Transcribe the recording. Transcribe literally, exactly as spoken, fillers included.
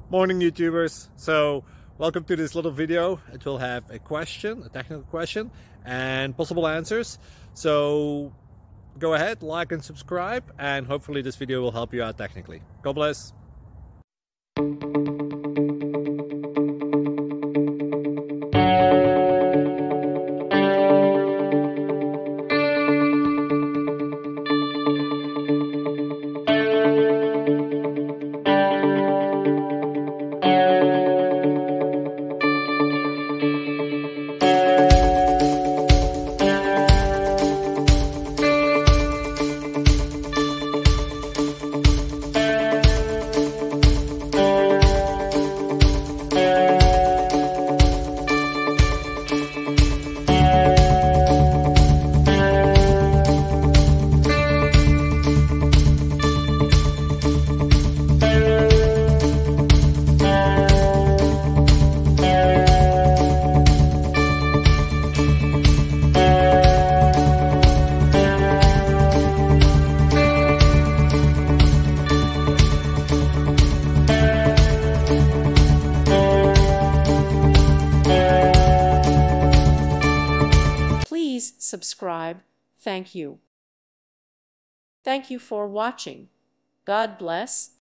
Morning YouTubers. So welcome to this little video. It will have a question, a technical question, and possible answers. So go ahead, like and subscribe, and hopefully this video will help you out technically. God bless. Please subscribe. Thank you. Thank you for watching. God bless.